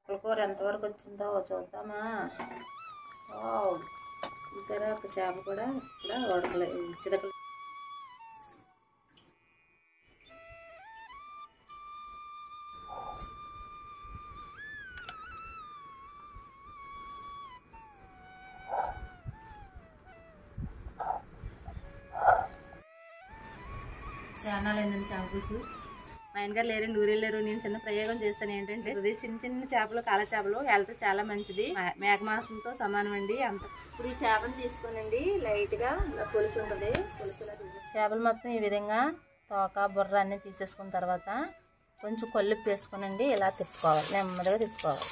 కూర ఎంతవరకు వచ్చిందో చూద్దామా. వావ్, చూసారా ఒక చేప కూడా ఇక్కడ ఉడకలేదు, చిరకలు. ఛానల్ ఏంటంటే చేప పులుసు. మా ఆయనగారు లేరండి, ఊరెళ్ళారు. నేను చిన్న ప్రయోగం చేస్తాను. ఏంటంటే ఇది చిన్న చిన్న చేపలు, కాల చేపలు హెల్త్ చాలా మంచిది, మేఘమాసంతో సమానం అండి. అంత ఇప్పుడు ఈ చేపను తీసుకోనండి, లైట్గా ఇలా పులుసు ఉంటుంది. పులుసులా చేపలు మొత్తం ఈ విధంగా తోక బుర్ర అన్నీ తీసేసుకున్న తర్వాత కొంచెం కల్లుప్పు వేసుకోనండి, ఇలా తిప్పుకోవాలి, నెమ్మదిగా తిప్పుకోవాలి.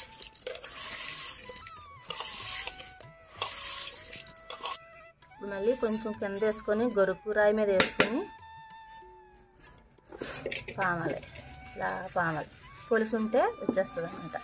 మళ్ళీ కొంచెం కింద వేసుకొని గొరుకు రాయి మీద వేసుకొని పామాలి, ఇలా పామాలి. పులుసు ఉంటే వచ్చేస్తుంది అన్నమాట.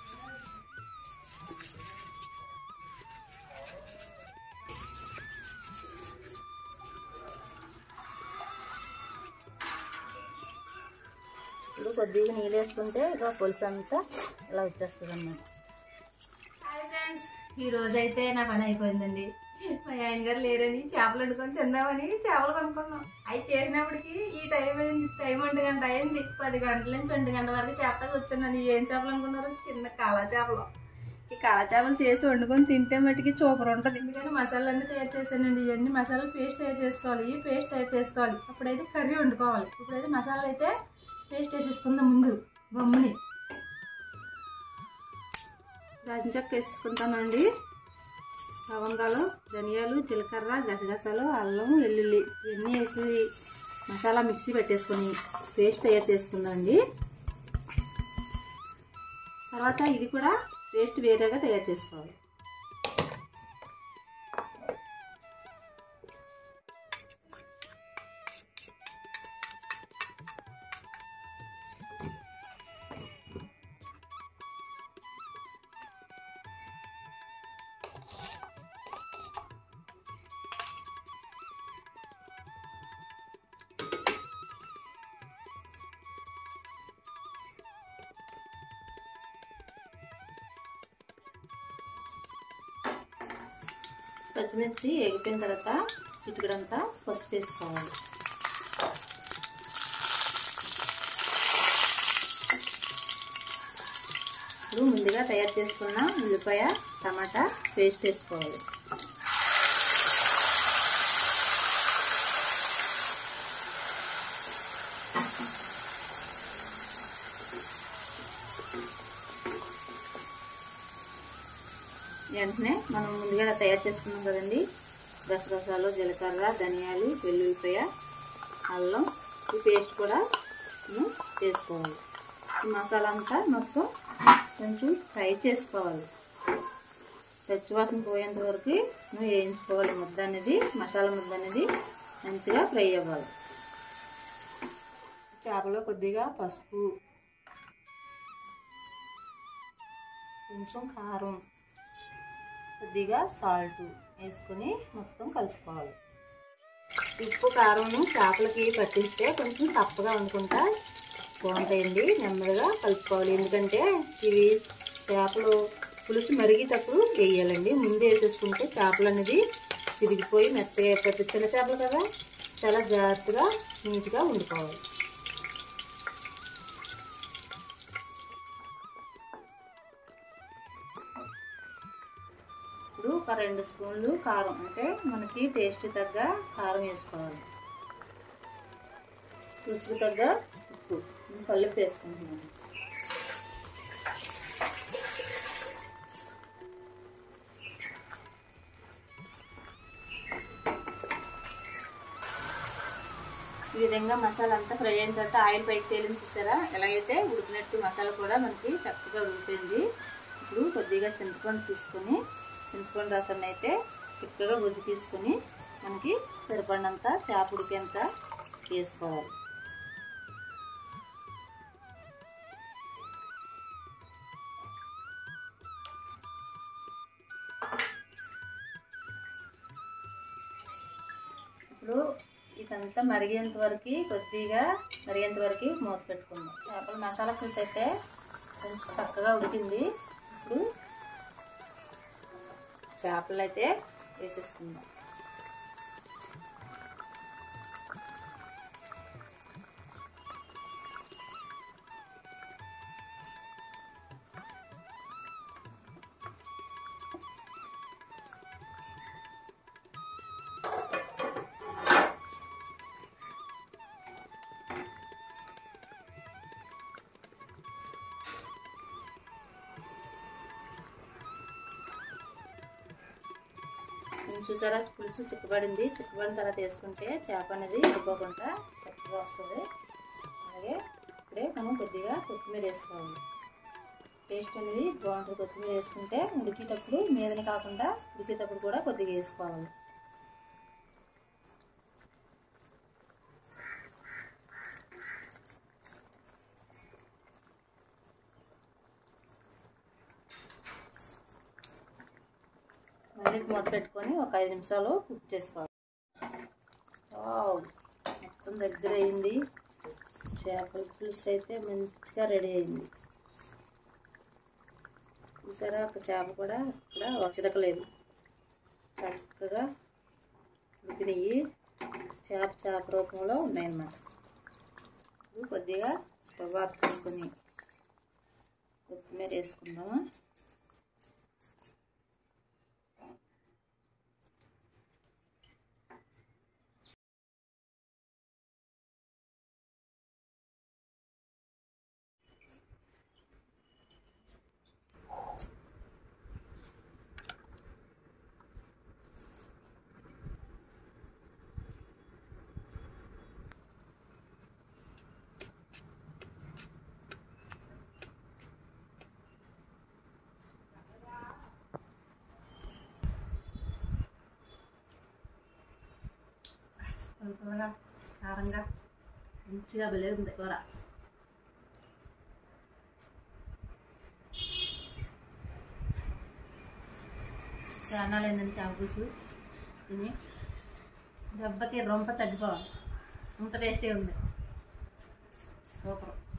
ఇప్పుడు కొద్దిగా నీళ్ళు వేసుకుంటే ఇక పులుసు అంతా ఇలా వచ్చేస్తుంది అన్నమాట. హాయ్ ఫ్రెండ్స్, ఈరోజు అయితే నా పని అయిపోయిందండి. మా ఆయన గారు లేరని చేపలు వండుకొని తిందామని చేపలు కొనుక్కున్నాం. అవి చేసినప్పటికి ఈ టైం అయింది, టైం 1 గంట అయింది. 10 గంటల నుంచి 1 గంట వరకు చేప కూర్చున్నాను. ఏం చేపలు అనుకున్నారు? చిన్న కాలా చేపలు. ఈ కాలా చేపలు చేసి వండుకొని తింటే మటుకి సూపర్ ఉంటుంది. ఎందుకంటే మసాలాలన్నీ తయారు చేశానండి. ఇవన్నీ మసాలా పేస్ట్ తయారు చేసుకోవాలి, ఈ పేస్ట్ తయారు చేసుకోవాలి, అప్పుడైతే కర్రీ వండుకోవాలి. ఇప్పుడైతే మసాలా అయితే పేస్ట్ వేసేసుకుందాం. ముందు గమ్ముని దాచిన చెక్క వేసేసుకుంటామండి. లవంగాలు, ధనియాలు, జీలకర్ర, గసగసాలు, అల్లం, వెల్లుల్లి ఇవన్నీ వేసి మసాలా మిక్సీ పెట్టేసుకొని పేస్ట్ తయారు చేసుకుందామండి. తర్వాత ఇది కూడా పేస్ట్ వేరేగా తయారు చేసుకోవాలి. పచ్చిమిర్చి ఎగిపోయిన తర్వాత చిటికడంతా పసుపు వేసుకోవాలి. ఇప్పుడు ముందుగా తయారు చేసుకున్న ఉల్లిపాయ, టమాటా పేస్ట్ వేసుకోవాలి. వెంటనే మనం ముందుగా తయారు చేసుకున్నాం కదండి, గసగసాలు, జీలకర్ర, ధనియాలు, వెల్లుల్లిపాయ, అల్లం ఈ పేస్ట్ కూడా వేసుకోవాలి. ఈ మసాలా అంతా మొత్తం కొంచెం ఫ్రై చేసుకోవాలి. పచ్చివాసన పోయేంత వరకు వేయించుకోవాలి. ముద్ద అనేది, మసాలా ముద్ద అనేది మంచిగా ఫ్రై అవ్వాలి. చేపలో కొద్దిగా పసుపు, కొంచెం కారం, కొద్దిగా సాల్ట్ వేసుకొని మొత్తం కలుపుకోవాలి. ఉప్పు కారం చేపలకి పట్టిస్తే కొంచెం చప్పగా వండుకుంటా బాగుంటాయండి. నెమ్మదిగా కలుపుకోవాలి. ఎందుకంటే ఇవి చేపలు పులుసు మరిగేటప్పుడు వేయాలండి. ముందు వేసేసుకుంటే చేపలు అనేది చిరిగిపోయి మెత్తగా అయిపోతుంది. చిన్న చేపలు కదా, చాలా జాగ్రత్తగా నీట్గా వండుకోవాలి. ఇప్పుడు ఒక 2 స్పూన్లు కారం, అంటే మనకి టేస్ట్ తగ్గ కారం వేసుకోవాలి. రుచికి తగ్గ ఉప్పు, కల్లుప్పు వేసుకుంటున్నాను. ఈ విధంగా మసాలా అంతా ఫ్రై అయిన తర్వాత ఆయిల్ పైకి తేలింది చూసారా, ఎలాగైతే ఉడికినట్టు మసాలా కూడా మనకి చక్కగా ఉడికిపోయింది. ఇప్పుడు కొద్దిగా చింతపండు తీసుకొని, చింతపండు రసాన్ని అయితే చిక్కగా గుజ్జు తీసుకొని మనకి సరిపడినంత చేప ఉడికేంత వేసుకోవాలి. ఇప్పుడు ఇదంతా మరిగేంత వరకు, కొద్దిగా మరిగేంత వరకు మూత పెట్టుకుందాం. చేపల మసాలా పులుసు అయితే కొంచెం చక్కగా ఉడికింది. ఇప్పుడు చేపలు అయితే వేసేసుకుందాం. చూసారా పులుసు చిక్కబడింది. చిక్కబడిన తర్వాత వేసుకుంటే చేప అనేది ఇరిపోకుండా చక్కగా వస్తుంది. అలాగే ఇప్పుడే మనం కొద్దిగా కొత్తిమీర వేసుకోవాలి. టేస్ట్ అనేది బాగుంటుంది. కొత్తిమీర వేసుకుంటే ఉడికేటప్పుడు మీదని కాకుండా ఉడికేటప్పుడు కూడా కొద్దిగా వేసుకోవాలి. మళ్ళీ మూత పెట్టుకొని ఒక 5 నిమిషాలు కుక్ చేసుకోవాలి. మొత్తం దగ్గర అయింది. చేపల పులుసు అయితే మంచిగా రెడీ అయింది. చూసారా ఒక చేప కూడా ఇక్కడ చిరకలేదు. చక్కగా ఉడికినవి చేప రూపంలో ఉన్నాయన్నమాట. ఇప్పుడు కొద్దిగా స్టవ్ ఆఫ్ చేసుకొని కొత్తిమీర వేసుకుందామా. పుల్లగా కారంగా మంచిగా భలే ఉంది కూర. చాన్నాలు ఏంటంటే చేప పులుసు తిని దెబ్బకి రొంప తగ్గిపోవాలి. అంత టేస్టీ ఉంది. సూపర్.